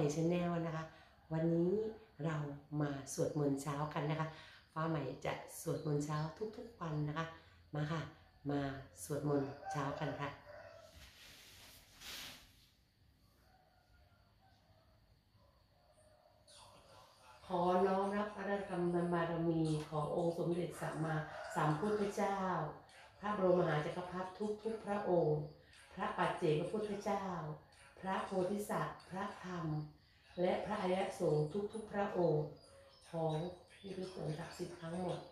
ชาแนลนะคะวันนี้เรามาสวดมนต์เช้ากันนะคะฟ้าใหม่จะสวดมนต์เช้าทุกๆวันนะคะมาค่ะมาสวดมนต์เช้ากันค่ะขอน้อมรับพระกรรมบารมีขององค์สมเด็จสัมมาสัมพุทธเจ้าพระบรมมหาจักรพรรดิทุกพระองค์พระปัจเจกพุทธเจ้าพระโพธิสัตว์พระธรรมและพระอริยสงฆ์ทุกพระองค์ของที่เป็นสงฆ์ศักดิ์สิทธิ์ทั้งหมด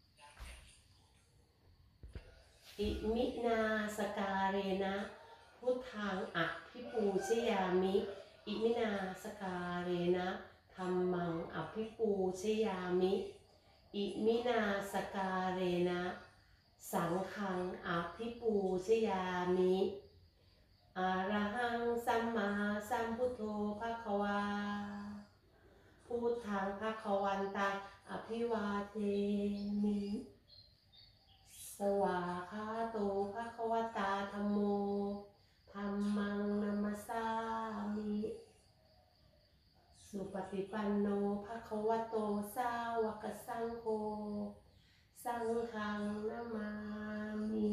อิมินาสการเรนะพุทธังอภิปูชยามิอิมินาสการเรนะธัมมังอภิปูชยามิอิมินาสการเรนะสังฆังอภิปูชยามิอะระหังสัมมาสัมพุทโธภควาพุทธังภควันตังอภิวาเทมิสวาคาโตภควตาธัมโมธัมมังนัมสสามิสุปฏิปันโนภควโตสาวกสังโฆสังฆังนะมามิ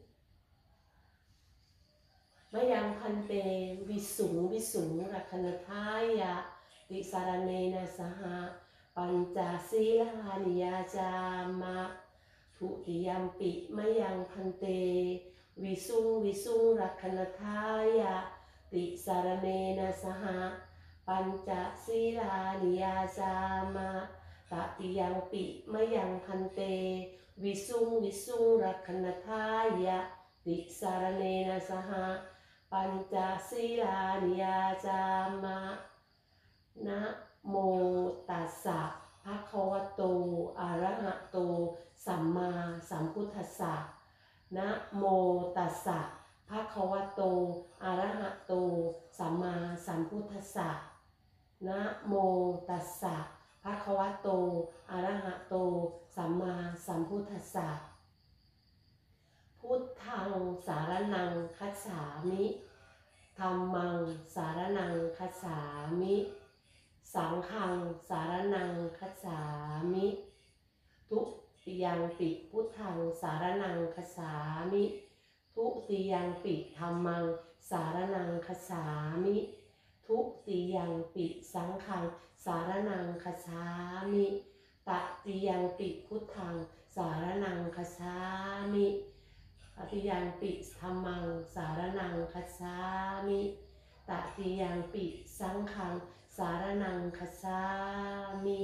มยังพันเตวิสุงรักนทายะติสารเนนะสหปัญจศีลานิยาจามะทุติยัมปิมยังพันเตวิสุงรักนทายะติสารเนนะสหปัญจศีลานิยาจามะตติยังปิมยังพันเตวิสุงรักนทายะติสารเนนะสหปัญจศีลานิยาจามะนะโมตัสสะภะคะวะโตอะระหะโตสัมมาสัมพุทธัสสะนะโมตัสสะภะคะวะโตอะระหะโตสัมมาสัมพุทธัสสะนะโมตัสสะภะคะวะโตอะระหะโตสัมมาสัมพุทธัสสะพุทธังสารนังคัจฉามิธัมมังสารนังคัจฉามิสังฆังสารนังคัจฉามิทุติยัมปิพุทธังสารนังคัจฉามิทุติยัมปิธัมมังสารนังคัจฉามิทุติยัมปิสังฆังสารนังคัจฉามิตติยัมปิพุทธังสารนังคัจฉามิตติยัมปิธัมมังสารนังคัจฉามิตติยัมปิสังฆังสารนังคัจฉามิ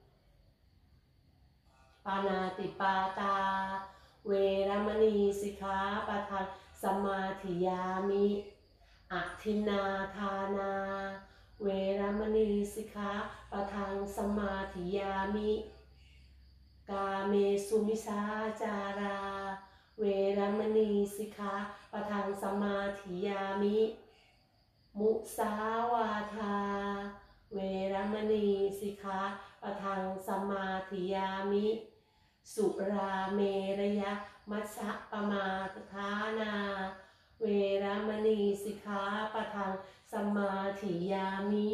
ปานาติปาตาเวรมณีสิกขาปะทังสมาธิยามิอทินนาทานาเวรมณีสิกขาปะทังสมาธิยามิกาเมสุมิสาจาราเวรมณีสิกขาปะทังสมาธิยามิมุสาวาทาเวรมณีสิกขาปะทังสมาธิยามิสุราเมรยมัชฌะปมาทานาเวรมณีสิกขาปะทังสมาธิยามิ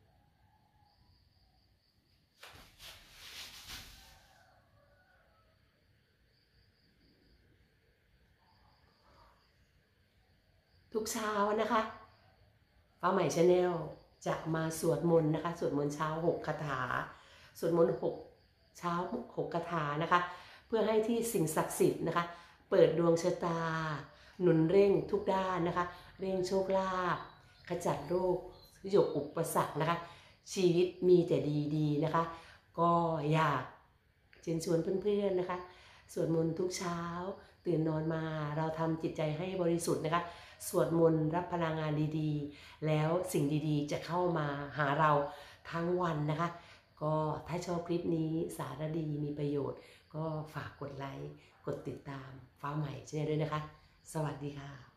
ทุกเช้านะคะฟ้าใหม่ชาแนลจะมาสวดมนต์นะคะสวดมนต์เช้า6 คาถาสวดมนต์เช้า6 คาถานะคะเพื่อให้ที่สิ่งศักดิ์สิทธิ์นะคะเปิดดวงชะตาหนุนเร่งทุกด้านนะคะเร่งโชคลาภขจัดโรคโยกอุปสรรคนะคะชีวิตมีแต่ดีๆนะคะก็อยากเชิญชวนเพื่อนๆนะคะสวดมนต์ทุกเช้าตื่นนอนมาเราทำจิตใจให้บริสุทธิ์นะคะสวดมนต์รับพลังงานดีๆแล้วสิ่งดีๆจะเข้ามาหาเราทั้งวันนะคะก็ถ้าชอบคลิปนี้สาระดีมีประโยชน์ก็ฝากกดไลค์กดติดตามฟ้าใหม่ช่วยด้วยนะคะสวัสดีค่ะ